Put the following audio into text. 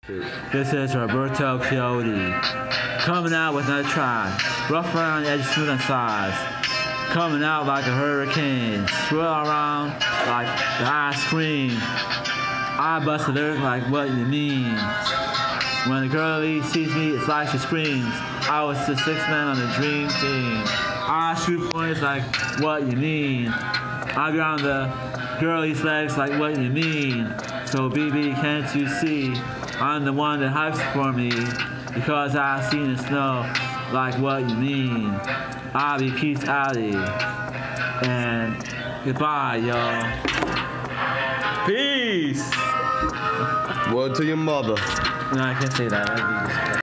This is Roberto Coyote, coming out with another track, rough around the edge, smooth on sides, coming out like a hurricane, swirl around like the ice cream. I bust the lyrics like what you mean. When the girlie sees me, it's like she screams. I was the sixth man on the dream team. I shoot points like what you mean. I be on the girlie's legs like what you mean. So BB, can't you see? I'm the one that hypes for me because I've seen the snow like what you mean. I'll be peace outie and goodbye, y'all. Peace. Word to your mother. No, I can't say that.